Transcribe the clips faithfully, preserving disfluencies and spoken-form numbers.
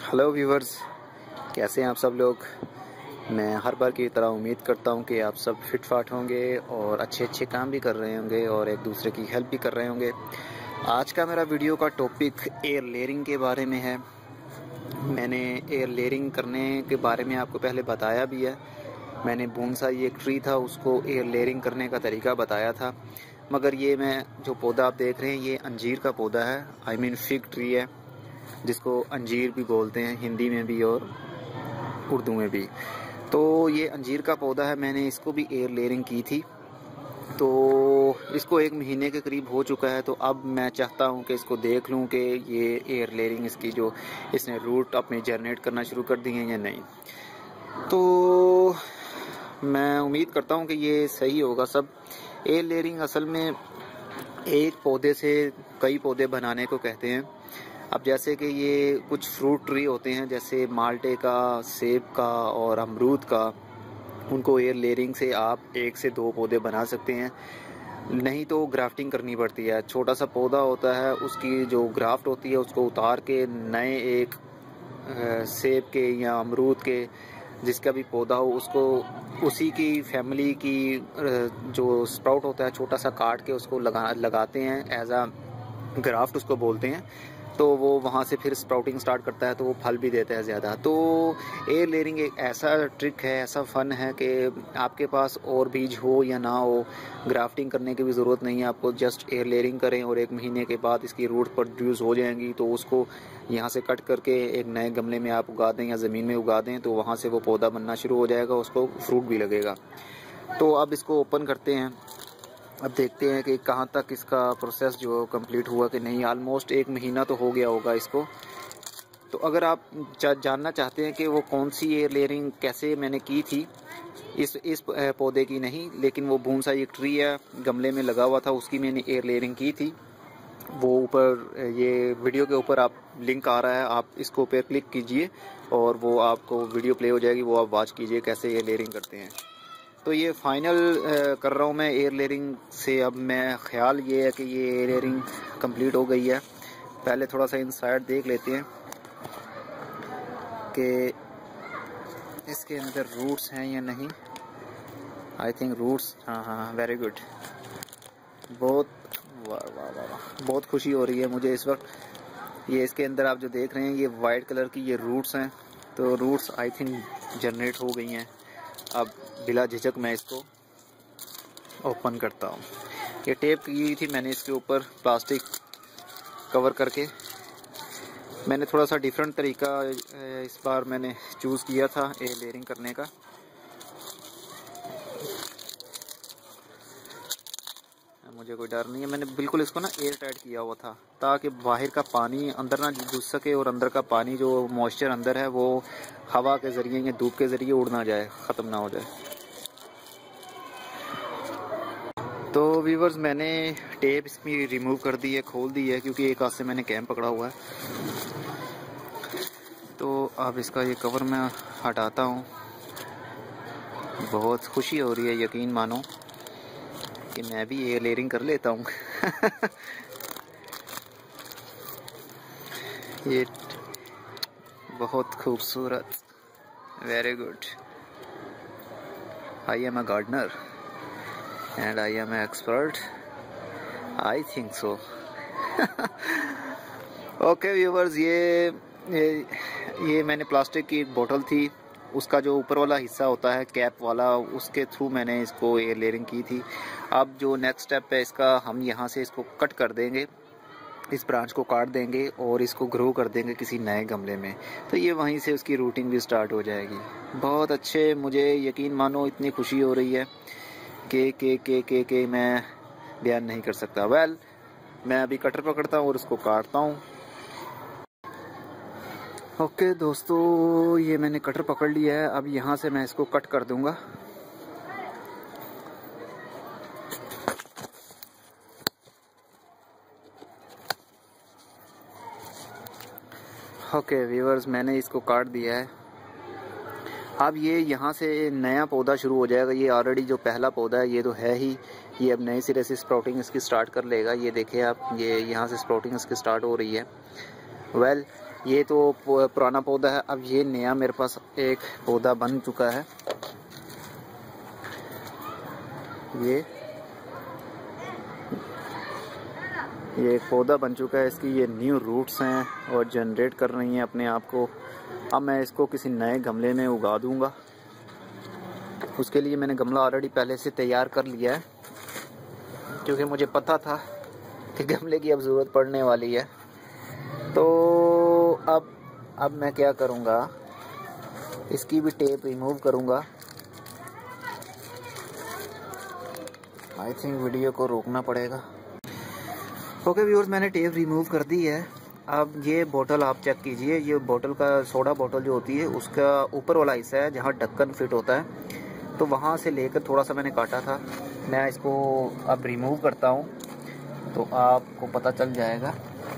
Hello viewers, कैसे हैं आप सब लोग। मैं हर बार की तरह उम्मीद करता हूं कि आप सब फिट फाट होंगे और अच्छे अच्छे काम भी कर रहे होंगे और एक दूसरे की हेल्प भी कर रहे होंगे। आज का मेरा वीडियो का टॉपिक एयर लेयरिंग के बारे में है। मैंने एयर लेयरिंग करने के बारे में आपको पहले बताया भी है। मैंने बोनसाई एक ट्री था, उसको एयर लेयरिंग करने का तरीका बताया था। मगर ये मैं जो पौधा आप देख रहे हैं ये अंजीर का पौधा है, आई मीन फिग ट्री है, जिसको अंजीर भी बोलते हैं हिंदी में भी और उर्दू में भी। तो ये अंजीर का पौधा है, मैंने इसको भी एयर लेयरिंग की थी। तो इसको एक महीने के करीब हो चुका है। तो अब मैं चाहता हूँ कि इसको देख लूँ कि ये एयर लेयरिंग इसकी जो इसने रूट अपने जनरेट करना शुरू कर दिए हैं या नहीं। तो मैं उम्मीद करता हूँ कि ये सही होगा सब। एयर लेयरिंग असल में एक पौधे से कई पौधे बनाने को कहते हैं। अब जैसे कि ये कुछ फ्रूट ट्री होते हैं, जैसे माल्टे का, सेब का और अमरूद का, उनको एयर लेयरिंग से आप एक से दो पौधे बना सकते हैं। नहीं तो ग्राफ्टिंग करनी पड़ती है। छोटा सा पौधा होता है, उसकी जो ग्राफ्ट होती है उसको उतार के नए एक सेब के या अमरूद के जिसका भी पौधा हो उसको उसी की फैमिली की जो स्प्राउट होता है छोटा सा काट के उसको लगा लगाते हैं एज आ ग्राफ्ट उसको बोलते हैं। तो वो वहाँ से फिर स्प्राउटिंग स्टार्ट करता है, तो वो फल भी देता है ज़्यादा। तो एयर लेयरिंग एक ऐसा ट्रिक है, ऐसा फन है कि आपके पास और बीज हो या ना हो, ग्राफ्टिंग करने की भी ज़रूरत नहीं है। आपको जस्ट एयर लेयरिंग करें और एक महीने के बाद इसकी रूट प्रोड्यूस हो जाएंगी। तो उसको यहाँ से कट करके एक नए गमले में आप उगा दें या ज़मीन में उगा दें, तो वहाँ से वो पौधा बनना शुरू हो जाएगा, उसको फ्रूट भी लगेगा। तो अब इसको ओपन करते हैं। अब देखते हैं कि कहाँ तक इसका प्रोसेस जो कंप्लीट हुआ कि नहीं। ऑलमोस्ट एक महीना तो हो गया होगा इसको। तो अगर आप जानना चाहते हैं कि वो कौन सी एयर लेयरिंग कैसे मैंने की थी, इस इस पौधे की नहीं, लेकिन वो बोनसाई एक ट्री है गमले में लगा हुआ था, उसकी मैंने एयर लेयरिंग की थी। वो ऊपर ये वीडियो के ऊपर आप लिंक आ रहा है, आप इसको ऊपर क्लिक कीजिए और वो आपको वीडियो प्ले हो जाएगी, वो आप वॉच कीजिए कैसे एयर लेयरिंग करते हैं। तो ये फाइनल कर रहा हूँ मैं एयर लेयरिंग से। अब मैं ख्याल ये है कि ये एयर लेयरिंग कंप्लीट हो गई है। पहले थोड़ा सा इनसाइड देख लेते हैं कि इसके अंदर रूट्स हैं या नहीं। आई थिंक रूट्स, हाँ हाँ वेरी गुड। बहुत वाह वाह वाह, बहुत खुशी हो रही है मुझे इस वक्त। ये इसके अंदर आप जो देख रहे हैं ये वाइट कलर की ये रूट्स हैं। तो रूट्स आई थिंक जनरेट हो गई हैं। अब बिला झिझक मैं इसको ओपन करता हूँ। ये टेप की थी मैंने इसके ऊपर प्लास्टिक कवर करके। मैंने थोड़ा सा डिफरेंट तरीका इस बार मैंने चूज़ किया था एयर लेयरिंग करने का। मुझे कोई डर नहीं है। मैंने बिल्कुल इसको ना एयर टाइट किया हुआ था ताकि बाहर का पानी अंदर ना घुस सके और अंदर का पानी जो मॉइस्चर अंदर है वो हवा के ज़रिए या धूप के ज़रिए उड़ ना जाए, ख़त्म ना हो जाए। तो व्यूवर्स, मैंने टेप इसमें रिमूव कर दी है, खोल दी है, क्योंकि एक हाथ से मैंने कैम पकड़ा हुआ है। तो अब इसका ये कवर मैं हटाता हूँ। बहुत खुशी हो रही है, यकीन मानो कि मैं भी एयर लेयरिंग कर लेता हूँ। ये बहुत खूबसूरत, very good. I am a gardener and I am a expert, I think so. Okay viewers, ये, ये ये मैंने प्लास्टिक की एक बोतल थी, उसका जो ऊपर वाला हिस्सा होता है कैप वाला, उसके थ्रू मैंने इसको एयर लेयरिंग की थी। अब जो नेक्स्ट स्टेप है इसका, हम यहाँ से इसको कट कर देंगे, इस ब्रांच को काट देंगे और इसको ग्रो कर देंगे किसी नए गमले में। तो ये वहीं से उसकी रूटिंग भी स्टार्ट हो जाएगी। बहुत अच्छे, मुझे यकीन मानो इतनी खुशी हो रही है के के के के के मैं बयान नहीं कर सकता। वेल, मैं अभी कटर पकड़ता हूँ और उसको काटता हूँ। ओके दोस्तों, ये मैंने कटर पकड़ लिया है। अब यहाँ से मैं इसको कट कर दूंगा। ओके व्यूअर्स, मैंने इसको काट दिया है। अब ये यहाँ से नया पौधा शुरू हो जाएगा। ये ऑलरेडी जो पहला पौधा है ये तो है ही, ये अब नए सिरे से स्प्राउटिंग इसकी स्टार्ट कर लेगा। ये देखिए आप, ये यहाँ से स्प्राउटिंग इसकी स्टार्ट हो रही है। वेल well, ये तो पुराना पौधा है। अब ये नया मेरे पास एक पौधा बन चुका है। ये ये एक पौधा बन चुका है। इसकी ये न्यू रूट्स हैं और जनरेट कर रही हैं अपने आप को। अब मैं इसको किसी नए गमले में उगा दूंगा। उसके लिए मैंने गमला ऑलरेडी पहले से तैयार कर लिया है, क्योंकि मुझे पता था कि गमले की अब ज़रूरत पड़ने वाली है। तो अब अब मैं क्या करूँगा, इसकी भी टेप रिमूव करूँगा। आई थिंक वीडियो को रोकना पड़ेगा। ओके व्यूअर्स, मैंने टेप रिमूव कर दी है। अब ये बोतल आप चेक कीजिए। ये बोतल का सोडा बोतल जो होती है उसका ऊपर वाला हिस्सा है जहाँ ढक्कन फिट होता है, तो वहाँ से लेकर थोड़ा सा मैंने काटा था। मैं इसको अब रिमूव करता हूँ तो आपको पता चल जाएगा।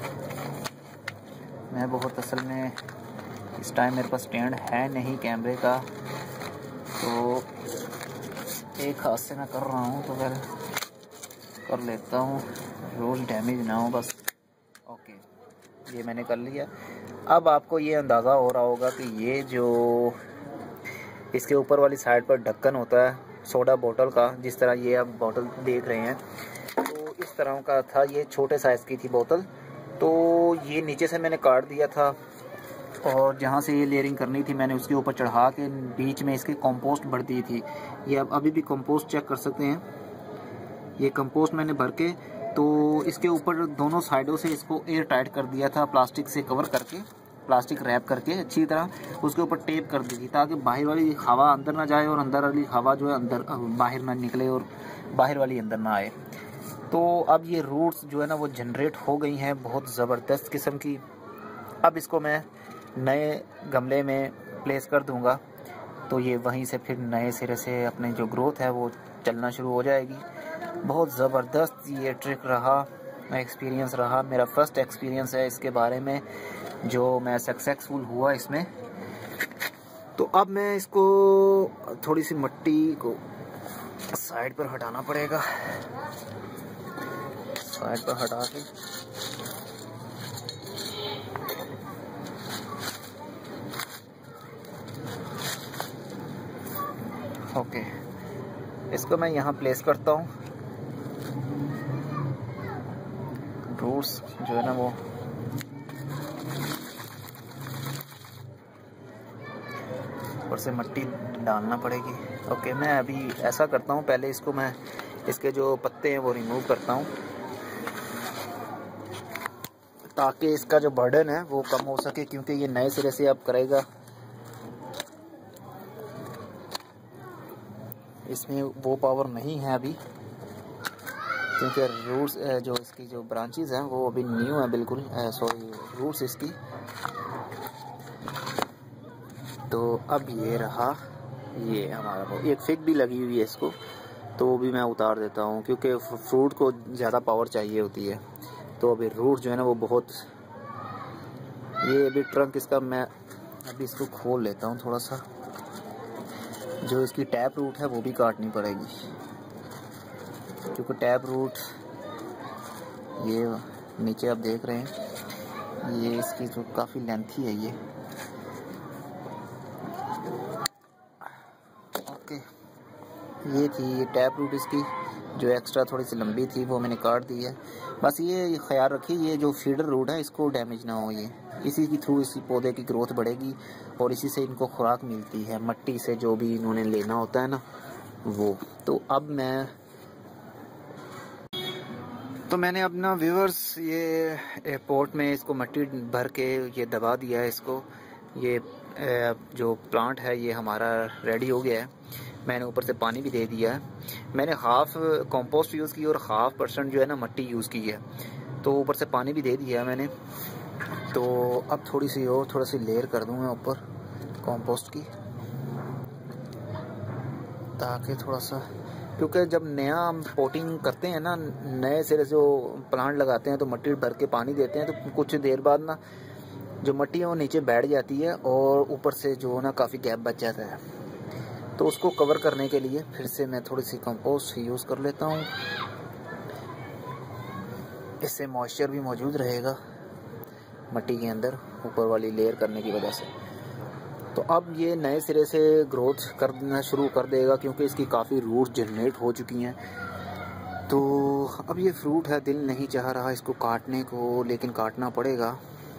मैं बहुत असल में इस टाइम मेरे पास स्टैंड है नहीं कैमरे का, तो एक हाथ से मैं कर रहा हूँ, तो फिर कर लेता हूँ, रोज डैमेज ना हो बस। ओके, ये मैंने कर लिया। अब आपको ये अंदाज़ा हो रहा होगा कि ये जो इसके ऊपर वाली साइड पर ढक्कन होता है सोडा बोतल का, जिस तरह ये आप बोतल देख रहे हैं, तो इस तरह का था। ये छोटे साइज़ की थी बोतल, तो ये नीचे से मैंने काट दिया था और जहाँ से ये लेयरिंग करनी थी मैंने उसके ऊपर चढ़ा के बीच में इसकी कंपोस्ट भर दी थी। ये अब अभी भी कंपोस्ट चेक कर सकते हैं। ये कंपोस्ट मैंने भर के तो इसके ऊपर दोनों साइडों से इसको एयर टाइट कर दिया था, प्लास्टिक से कवर करके, प्लास्टिक रैप करके अच्छी तरह उसके ऊपर टेप कर दी थी, ताकि बाहर वाली हवा अंदर ना जाए और अंदर वाली हवा जो है अंदर बाहर ना निकले और बाहर वाली अंदर ना आए। तो अब ये रूट्स जो है ना वो जनरेट हो गई हैं बहुत ज़बरदस्त किस्म की। अब इसको मैं नए गमले में प्लेस कर दूंगा, तो ये वहीं से फिर नए सिरे से अपने जो ग्रोथ है वो चलना शुरू हो जाएगी। बहुत ज़बरदस्त ये ट्रिक रहा, एक्सपीरियंस रहा, मेरा फर्स्ट एक्सपीरियंस है इसके बारे में जो मैं सक्सेसफुल हुआ इसमें। तो अब मैं इसको थोड़ी सी मिट्टी को साइड पर हटाना पड़ेगा, साइड पर हटा के ओके, इसको मैं यहाँ प्लेस करता हूँ। रूट्स जो है ना वो ऊपर से मिट्टी डालना पड़ेगी। ओके, मैं अभी ऐसा करता हूँ, पहले इसको मैं इसके जो पत्ते हैं वो रिमूव करता हूँ, ताकि इसका जो बर्डन है वो कम हो सके, क्योंकि ये नए सिरे से अब करेगा। इसमें वो पावर नहीं है अभी, क्योंकि रूट्स जो इसकी जो ब्रांचेस हैं वो अभी न्यू है बिल्कुल, सॉरी रूट्स इसकी। तो अब ये रहा, ये हमारा वो एक फिग भी लगी हुई है इसको, तो वो भी मैं उतार देता हूँ, क्योंकि फ्रूट को ज़्यादा पावर चाहिए होती है। तो अभी रूट जो है ना वो बहुत, ये अभी ट्रंक इसका मैं अभी इसको खोल लेता हूँ थोड़ा सा। जो इसकी टैप रूट है वो भी काटनी पड़ेगी, क्योंकि टैप रूट ये नीचे आप देख रहे हैं, ये इसकी जो काफ़ी लेंथी है ये। ओके, ये थी ये टैप रूट इसकी, जो एक्स्ट्रा थोड़ी सी लंबी थी वो मैंने काट दी है। बस ये ख्याल रखिए ये जो फीडर रूट है इसको डैमेज ना हो, ये इसी के थ्रू इसी पौधे की ग्रोथ बढ़ेगी और इसी से इनको खुराक मिलती है, मट्टी से जो भी इन्होंने लेना होता है ना वो। तो अब मैं तो मैंने अपना व्यूअर्स ये एयरपोर्ट में इसको मट्टी भर के ये दबा दिया है इसको। ये जो प्लांट है ये हमारा रेडी हो गया है। मैंने ऊपर से पानी भी दे दिया है। मैंने हाफ कंपोस्ट यूज़ की और हाफ परसेंट जो है ना मट्टी यूज़ की है, तो ऊपर से पानी भी दे दिया है मैंने। तो अब थोड़ी सी और थोड़ा सी लेयर कर दूँ मैं ऊपर कंपोस्ट की, ताकि थोड़ा सा, क्योंकि जब नया हम पोटिंग करते हैं ना, नए सिरे जो प्लांट लगाते हैं तो मिट्टी भर के पानी देते हैं, तो कुछ देर बाद ना जो मिट्टी है वो नीचे बैठ जाती है और ऊपर से जो ना काफ़ी गैप बच जाता है। तो उसको कवर करने के लिए फिर से मैं थोड़ी सी कंपोस्ट यूज़ कर लेता हूँ, इससे मॉइस्चर भी मौजूद रहेगा मिट्टी के अंदर ऊपर वाली लेयर करने की वजह से। तो अब ये नए सिरे से ग्रोथ करना शुरू कर देगा क्योंकि इसकी काफ़ी रूट्स जनरेट हो चुकी हैं। तो अब ये फ्रूट है, दिल नहीं चाह रहा इसको काटने को, लेकिन काटना पड़ेगा।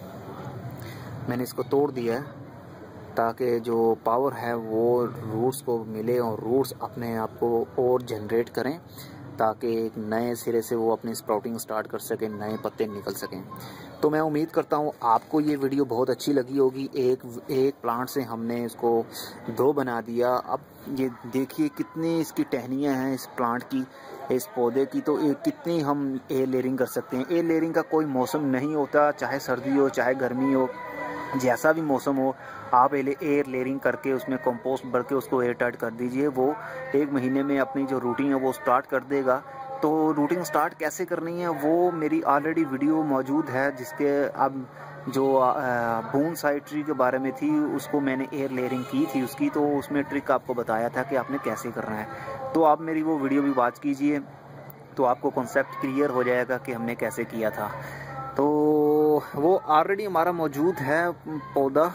मैंने इसको तोड़ दिया है ताकि जो पावर है वो रूट्स को मिले और रूट्स अपने आप को और जनरेट करें ताकि एक नए सिरे से वो अपनी स्प्राउटिंग स्टार्ट कर सकें, नए पत्ते निकल सकें। तो मैं उम्मीद करता हूँ आपको ये वीडियो बहुत अच्छी लगी होगी। एक एक प्लांट से हमने इसको दो बना दिया। अब ये देखिए कितनी इसकी टहनियाँ हैं इस प्लांट की, इस पौधे की। तो एक कितनी हम एयर लेयरिंग कर सकते हैं। एयर लेयरिंग का कोई मौसम नहीं होता, चाहे सर्दी हो चाहे गर्मी हो, जैसा भी मौसम हो, आप एयर लेयरिंग करके उसमें कंपोस्ट भर के उसको एयर टाइट कर दीजिए। वो एक महीने में अपनी जो रूटीन है वो स्टार्ट कर देगा। तो रूटीन स्टार्ट कैसे करनी है वो मेरी ऑलरेडी वीडियो मौजूद है, जिसके अब जो बून साइड ट्री के बारे में थी उसको मैंने एयर लेयरिंग की थी उसकी, तो उसमें ट्रिक आपको बताया था कि आपने कैसे करना है। तो आप मेरी वो वीडियो भी वॉच कीजिए तो आपको कॉन्सेप्ट क्लियर हो जाएगा कि हमने कैसे किया था। तो वो ऑलरेडी हमारा मौजूद है पौधा,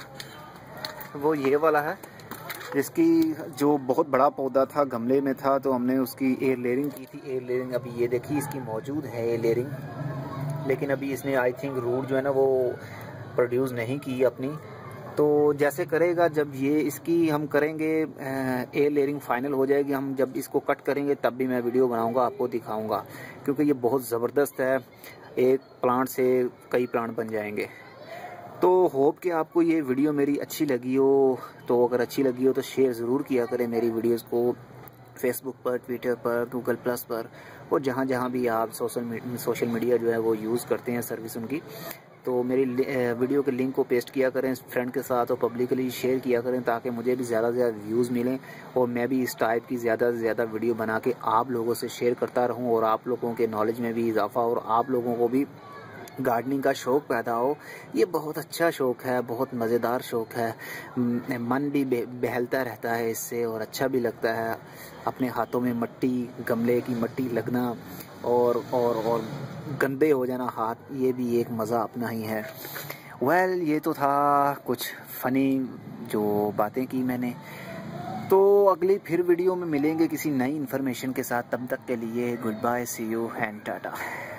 वो ये वाला है, जिसकी जो बहुत बड़ा पौधा था गमले में था, तो हमने उसकी एयर लेयरिंग की थी। एयर लेयरिंग अभी ये देखिए इसकी मौजूद है एयर लेयरिंग, लेकिन अभी इसने आई थिंक रूट जो है ना वो प्रोड्यूस नहीं की अपनी। तो जैसे करेगा जब ये इसकी हम करेंगे एयर लेयरिंग फाइनल हो जाएगी, हम जब इसको कट करेंगे तब भी मैं वीडियो बनाऊंगा, आपको दिखाऊंगा, क्योंकि ये बहुत ज़बरदस्त है। एक प्लांट से कई प्लांट बन जाएंगे। तो होप कि आपको ये वीडियो मेरी अच्छी लगी हो। तो अगर अच्छी लगी हो तो शेयर ज़रूर किया करें मेरी वीडियोस को फेसबुक पर, ट्विटर पर, गूगल प्लस पर, और जहाँ जहाँ भी आप सोशल सोशल मीडिया जो है वो यूज़ करते हैं सर्विस उनकी। तो मेरी वीडियो के लिंक को पेस्ट किया करें फ्रेंड के साथ और पब्लिकली शेयर किया करें ताकि मुझे भी ज़्यादा से ज़्यादा व्यूज़ मिलें और मैं भी इस टाइप की ज़्यादा से ज़्यादा वीडियो बना के आप लोगों से शेयर करता रहूं और आप लोगों के नॉलेज में भी इजाफा और आप लोगों को भी गार्डनिंग का शौक़ पैदा हो। ये बहुत अच्छा शौक़ है, बहुत मज़ेदार शौक़ है, मन भी बहलता रहता है इससे और अच्छा भी लगता है। अपने हाथों में मिट्टी, गमले की मिट्टी लगना और और और गंदे हो जाना हाथ, ये भी एक मज़ा अपना ही है। वेल well, ये तो था कुछ फ़नी जो बातें की मैंने। तो अगली फिर वीडियो में मिलेंगे किसी नई इन्फॉर्मेशन के साथ, तब तक के लिए goodbye, see you and Tata.